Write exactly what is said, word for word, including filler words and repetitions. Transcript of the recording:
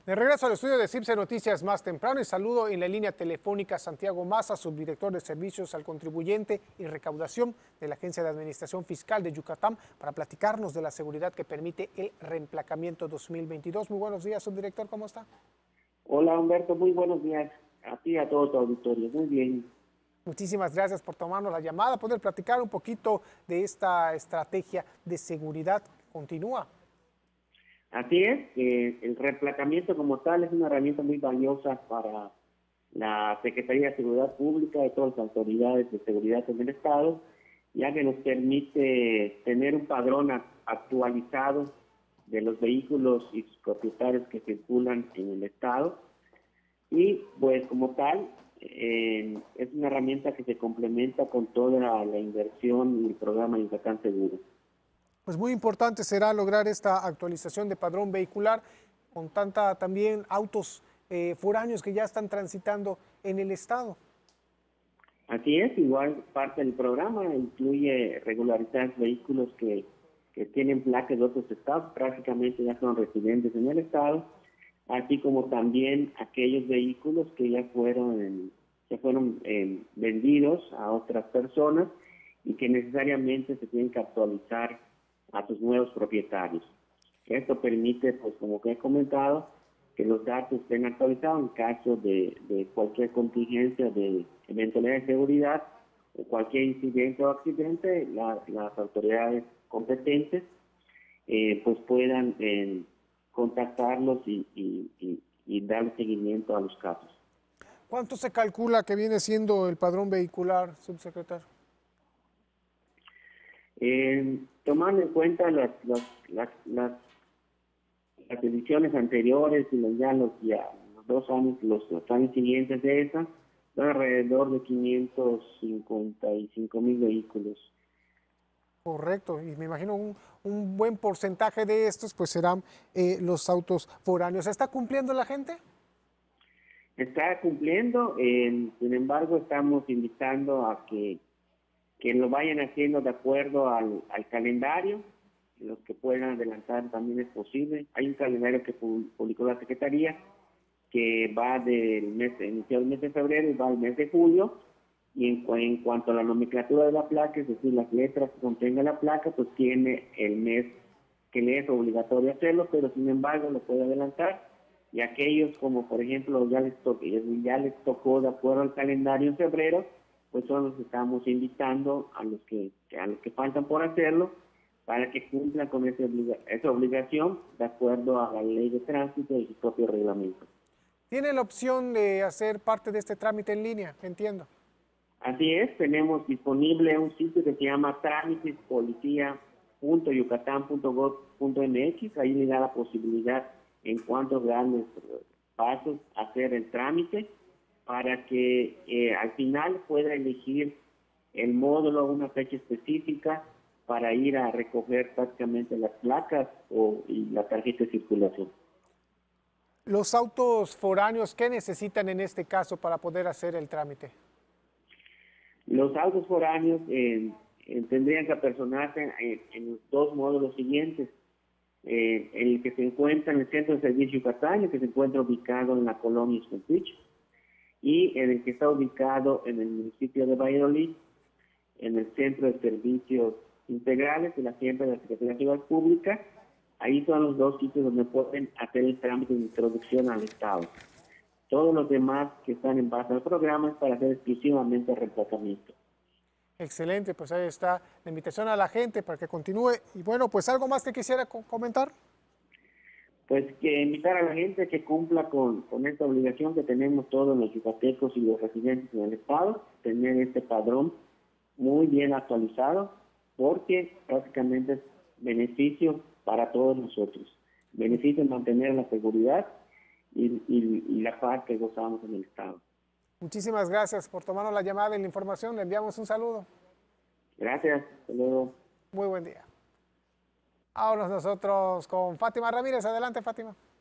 De regreso al estudio de CIPSE Noticias más temprano y saludo en la línea telefónica a Santiago Maza, subdirector de Servicios al Contribuyente y Recaudación de la Agencia de Administración Fiscal de Yucatán, para platicarnos de la seguridad que permite el reemplacamiento dos mil veintidós. Muy buenos días, subdirector, ¿cómo está? Hola Humberto, muy buenos días a ti y a todo tu auditorio. Muy bien. Muchísimas gracias por tomarnos la llamada, poder platicar un poquito de esta estrategia de seguridad que continúa. Así es, eh, el reemplacamiento como tal es una herramienta muy valiosa para la Secretaría de Seguridad Pública y todas las autoridades de seguridad en el Estado, ya que nos permite tener un padrón actualizado de los vehículos y sus propietarios que circulan en el Estado. Y pues como tal, eh, es una herramienta que se complementa con toda la, la inversión y el programa Yucatán Seguro. Pues muy importante será lograr esta actualización de padrón vehicular con tanta también autos eh, foráneos que ya están transitando en el estado. Así es, igual parte del programa incluye regularizar vehículos que, que tienen placas de otros estados, prácticamente ya son residentes en el estado, así como también aquellos vehículos que ya fueron, ya fueron eh, vendidos a otras personas y que necesariamente se tienen que actualizar a sus nuevos propietarios. Esto permite, pues como que he comentado, que los datos estén actualizados en caso de, de cualquier contingencia de eventualidad de seguridad o cualquier incidente o accidente, la, las autoridades competentes eh, pues puedan eh, contactarlos y, y, y, y dar seguimiento a los casos. ¿Cuánto se calcula que viene siendo el padrón vehicular, subsecretario? Eh, tomando en cuenta las, las, las, las, las ediciones anteriores y los, ya los, ya los dos años, los, los años siguientes de esa, son alrededor de quinientos cincuenta y cinco mil vehículos. Correcto, y me imagino un, un buen porcentaje de estos pues serán eh, los autos foráneos. ¿Está cumpliendo la gente? Está cumpliendo, eh, sin embargo estamos invitando a que que lo vayan haciendo de acuerdo al, al calendario, los que puedan adelantar también es posible. Hay un calendario que publicó la Secretaría que va del mes, inició el mes de febrero y va al mes de julio, y en, en cuanto a la nomenclatura de la placa, es decir, las letras que contenga la placa, pues tiene el mes que le es obligatorio hacerlo, pero sin embargo lo puede adelantar, y aquellos como por ejemplo ya les, to ya les tocó de acuerdo al calendario en febrero, pues son los que estamos invitando a los que, a los que faltan por hacerlo para que cumplan con esa, obliga esa obligación de acuerdo a la ley de tránsito y su propio reglamento. ¿Tiene la opción de hacer parte de este trámite en línea? Entiendo. Así es, tenemos disponible un sitio que se llama trámitespolicía punto yucatán punto gob punto mx, ahí le da la posibilidad en cuantos grandes pasos hacer el trámite, para que eh, al final pueda elegir el módulo, una fecha específica para ir a recoger prácticamente las placas o, y la tarjeta de circulación. Los autos foráneos, ¿qué necesitan en este caso para poder hacer el trámite? Los autos foráneos eh, eh, tendrían que apersonarse en, en los dos módulos siguientes. Eh, el que se encuentra en el Centro de Servicio Yucatán, el que se encuentra ubicado en la colonia Escotich, y en el que está ubicado en el municipio de Valladolid, en el Centro de Servicios Integrales de la Siempre de la Secretaría de Seguridad Pública. Ahí son los dos sitios donde pueden hacer el trámite de introducción al Estado. Todos los demás que están en base al programa es para hacer exclusivamente el reemplazamiento. Excelente, pues ahí está la invitación a la gente para que continúe. Y bueno, pues algo más que quisiera co comentar. Pues que invitar a la gente que cumpla con, con esta obligación que tenemos todos los yucatecos y los residentes en el estado, tener este padrón muy bien actualizado, porque prácticamente es beneficio para todos nosotros. Beneficio en mantener la seguridad y, y, y la paz que gozamos en el estado. Muchísimas gracias por tomarnos la llamada y la información. Le enviamos un saludo. Gracias. Hasta luego. Muy buen día. Ahora nosotros con Fátima Ramírez. Adelante, Fátima.